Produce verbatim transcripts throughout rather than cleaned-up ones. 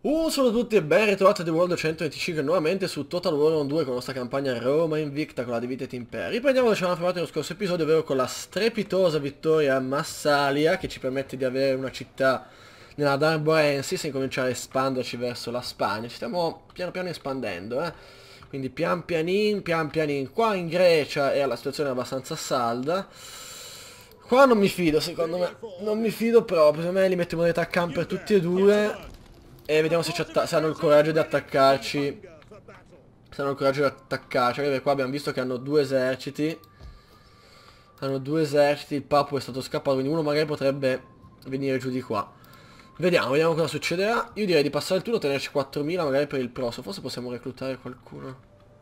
Un saluto a tutti e ben ritrovati a The World centoventicinque nuovamente su Total War uno due con la nostra campagna Roma Invicta con la Divided Imperi. Riprendiamo dove ci avevamo fermato nello scorso episodio, ovvero con la strepitosa vittoria a Massalia che ci permette di avere una città nella Darboensis e incominciare a espanderci verso la Spagna. Ci stiamo piano piano espandendo, eh. Quindi pian pianin, pian pianin. Qua in Grecia è la situazione abbastanza salda. Qua non mi fido, secondo me. Non mi fido proprio. Secondo me li metto in modalità camper tutti e due. E vediamo se, se hanno il coraggio di attaccarci. Se hanno il coraggio di attaccarci. Perché qua abbiamo visto che hanno due eserciti. Hanno due eserciti. Il Papu è stato scappato. Quindi uno magari potrebbe venire giù di qua. Vediamo, vediamo cosa succederà. Io direi di passare il turno, tenerci quattromila magari per il prossimo. Forse possiamo reclutare qualcuno.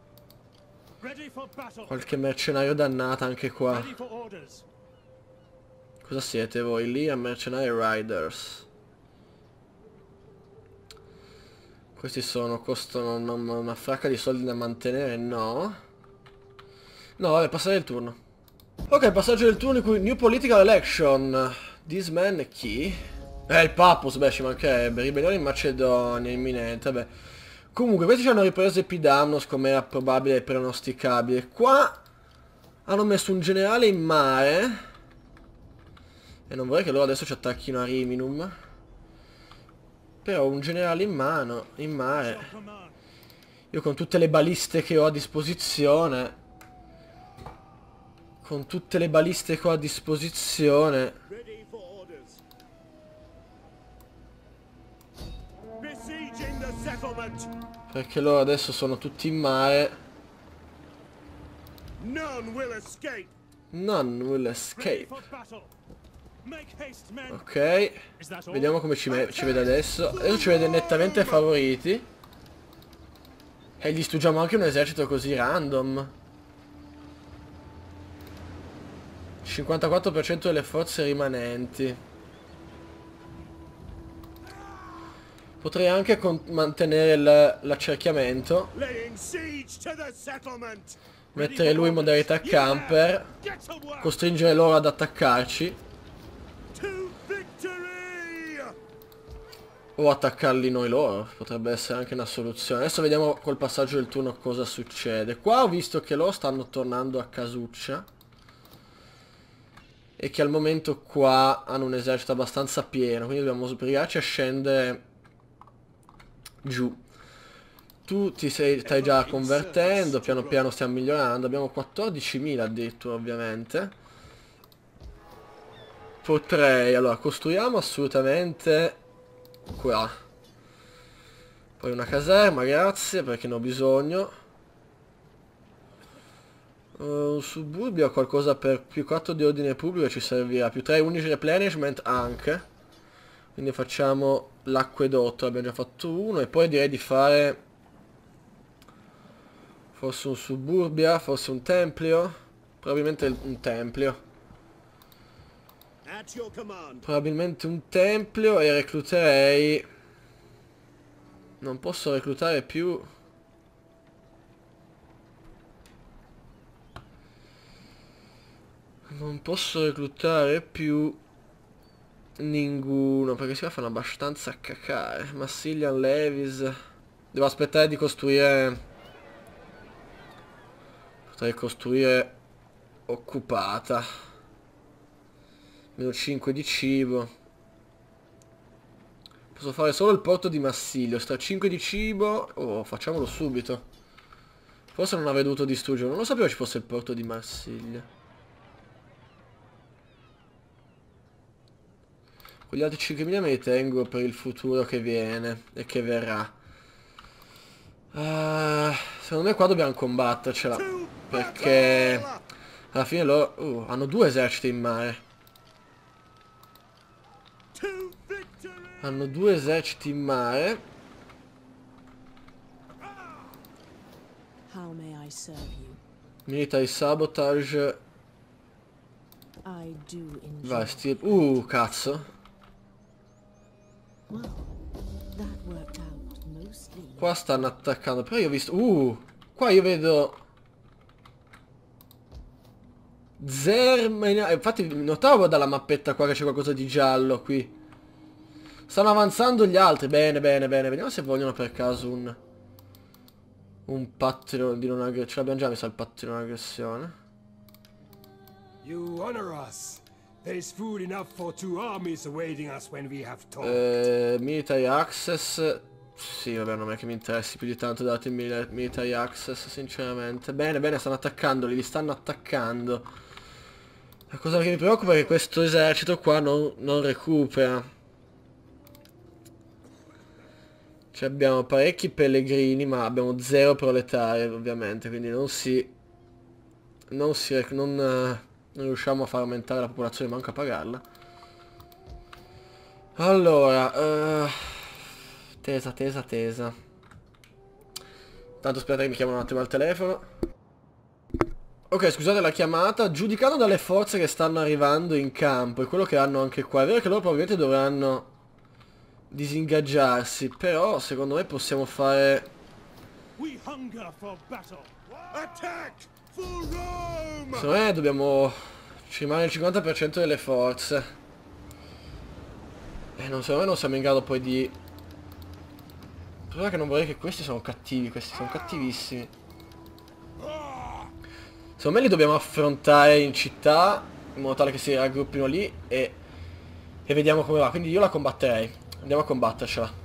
Qualche mercenario dannata anche qua. Cosa siete voi? Lì a mercenari riders. Questi sono, costano una, una fracca di soldi da mantenere, no. No, vabbè, passare il turno. Ok, passaggio del turno in cui New Political Election. This man è chi? Eh, il Papus, beh, ci mancherebbe. Ribellione in Macedonia, imminente, vabbè. Comunque, questi ci hanno ripreso Epidamnos, come era probabile e pronosticabile. Qua hanno messo un generale in mare. E non vorrei che loro adesso ci attacchino a Riminum. Però un generale in mano, in mare. Io con tutte le baliste che ho a disposizione. Con tutte le baliste che ho a disposizione. Perché loro adesso sono tutti in mare. None will escape. Ok, vediamo come ci, ci vede adesso. Adesso ci vede nettamente favoriti. E gli distruggiamo anche un esercito così random. cinquantaquattro per cento delle forze rimanenti. Potrei anche mantenere l'accerchiamento. Mettere lui in modalità camper. Costringere loro ad attaccarci. O attaccarli noi loro, potrebbe essere anche una soluzione. Adesso vediamo col passaggio del turno cosa succede. Qua ho visto che loro stanno tornando a casuccia. E che al momento qua hanno un esercito abbastanza pieno. Quindi dobbiamo sbrigarci a scendere giù. Tu ti sei, stai già convertendo, piano piano stiamo migliorando. Abbiamo quattordicimila addirittura ovviamente. Potrei, allora, costruiamo assolutamente qua. Poi una caserma, grazie, perché ne ho bisogno. Uh, un suburbio, qualcosa per più quattro di ordine pubblico ci servirà. Più tre undici replenishment anche. Quindi facciamo l'acquedotto, abbiamo già fatto uno. E poi direi di fare forse un suburbia, forse un templio. Probabilmente un templio. Probabilmente un templio e recluterei. Non posso reclutare più. Non posso reclutare più ninguno perché si fanno abbastanza cacare. Massilian Levis. Devo aspettare di costruire. Potrei costruire occupata. Meno cinque di cibo. Posso fare solo il porto di Massilio. Sta cinque di cibo. Oh, facciamolo subito. Forse non avrei dovuto distruggere. Non lo sapevo ci fosse il porto di Marsiglia. Con gli altri cinquemila me li tengo per il futuro che viene. E che verrà. Uh, secondo me qua dobbiamo combattercela. Perché alla fine loro uh, hanno due eserciti in mare. Hanno due eserciti in mare. Military sabotage. Vai, steel. Uh, cazzo. Qua stanno attaccando. Però io ho visto. Uh, qua io vedo Zermania. Infatti notavo dalla mappetta qua che c'è qualcosa di giallo qui. Stanno avanzando gli altri. Bene, bene, bene. Vediamo se vogliono per caso un... Un patto di non aggressione. Ce l'abbiamo già messo il patto di non aggressione. You honor us. There's food enough for two armies awaiting us when we have talked. Eh, military access. Sì, vabbè, non è che mi interessi più di tanto dati il mil military access, sinceramente. Bene, bene, stanno attaccandoli, li stanno attaccando. La cosa che mi preoccupa è che questo esercito qua non, non recupera. Cioè abbiamo parecchi pellegrini, ma abbiamo zero proletari, ovviamente, quindi non si... Non si... non, uh, non riusciamo a far aumentare la popolazione, manca a pagarla. Allora... Uh... Tesa, tesa, tesa. Tanto aspetta che mi chiamano un attimo al telefono. Ok, scusate la chiamata. Giudicando dalle forze che stanno arrivando in campo e quello che hanno anche qua, è vero che loro probabilmente dovranno disingaggiarsi, però secondo me possiamo fare... Secondo me dobbiamo... Ci rimane il cinquanta per cento delle forze. E non, secondo me non siamo in grado poi di... Però che non vorrei che questi sono cattivi, questi sono cattivissimi. Secondo me li dobbiamo affrontare in città, in modo tale che si raggruppino lì e, e vediamo come va. Quindi io la combatterei. Andiamo a combattercela.